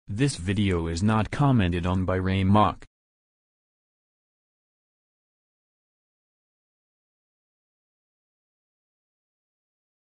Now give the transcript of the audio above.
This video is not commented on by Ray Mak.